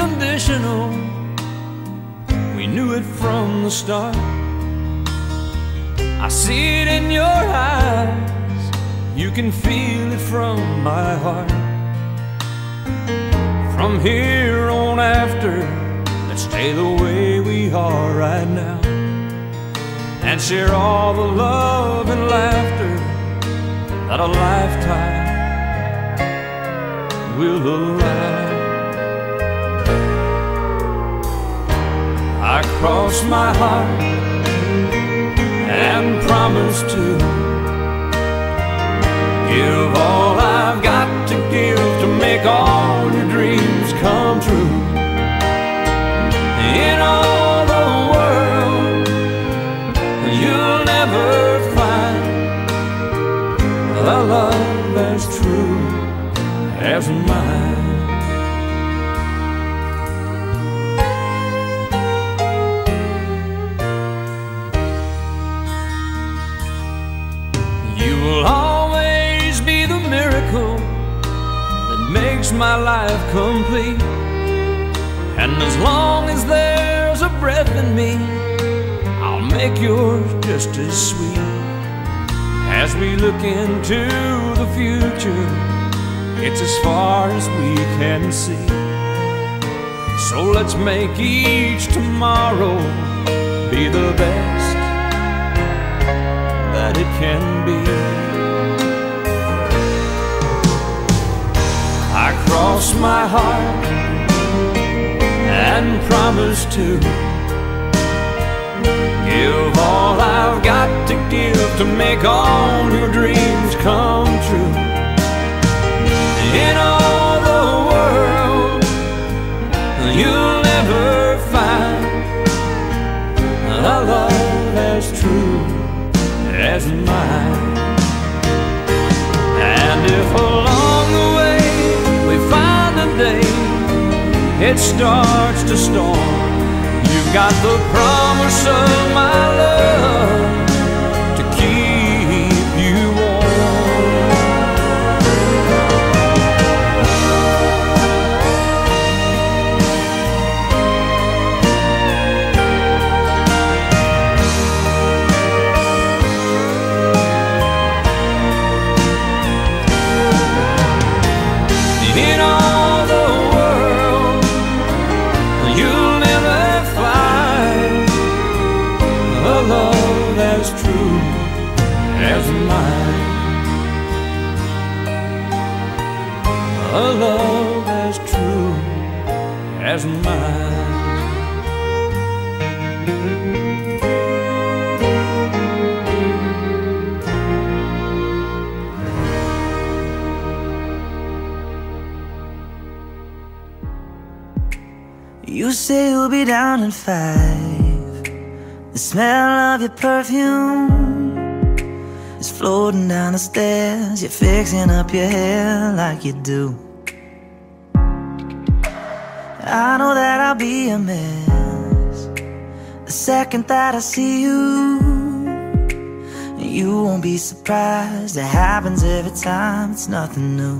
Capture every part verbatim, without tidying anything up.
unconditional. We knew it from the start. I see it in your eyes, you can feel it from my heart. From here on after, let's stay the way we are right now, and share all the love and laughter that a lifetime will allow. I cross my heart and promise to give all I've got to give to make all your dreams come true. In all the world, you'll never find a love as true as mine. You will always be the miracle that makes my life complete. And as long as there's a breath in me, I'll make yours just as sweet. As we look into the future, it's as far as we can see. So let's make each tomorrow be the best that it can be. I cross my heart and promise to give all I've got to give to make all your dreams come true. In all the world, you'll never find a love as true as mine. And if along the way we find a day it starts to storm, you've got the promise of my love to keep you warm. In all the world, you'll never find a love as true as mine. A love as true as mine. You say you'll be down in five. The smell of your perfume is floating down the stairs. You're fixing up your hair like you do. I know that I'll be a mess the second that I see you. You won't be surprised, it happens every time, it's nothing new.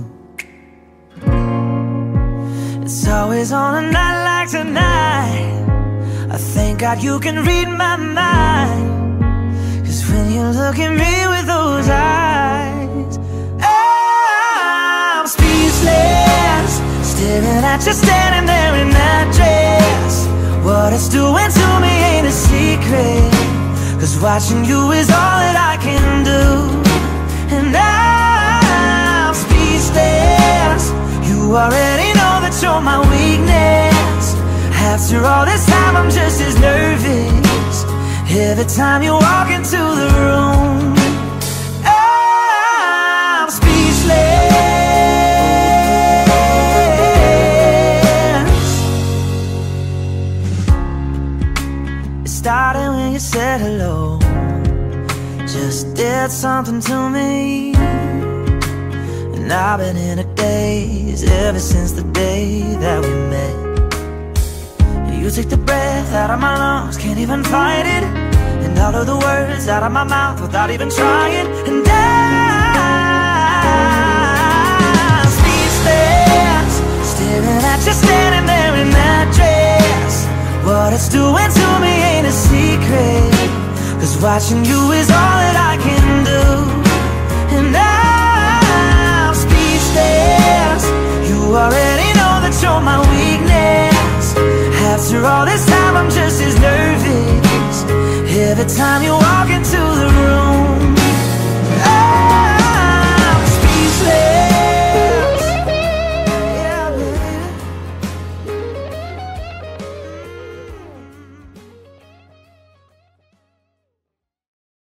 It's always on a night like tonight, I thank God you can read my mind. Cause when you look at me with those eyes, I'm speechless, staring at you standing there in that dress. What it's doing to me ain't a secret, cause watching you is all that I can do. And I'm speechless, you already know that you're my weakness. After all this time I'm just as nervous every time you walk into the room. I'm speechless. It started when you said hello, just did something to me. And I've been in a daze ever since the day that we met. You take the breath out of my lungs, can't even fight it, and all of the words out of my mouth without even trying. And I'm speechless, staring at you standing there in that what it's doing to me ain't a secret, 'cause watching you is all that I can do. And I'm speechless. You already know that you're my weakness. After all this time I'm just as nervous every time you walk into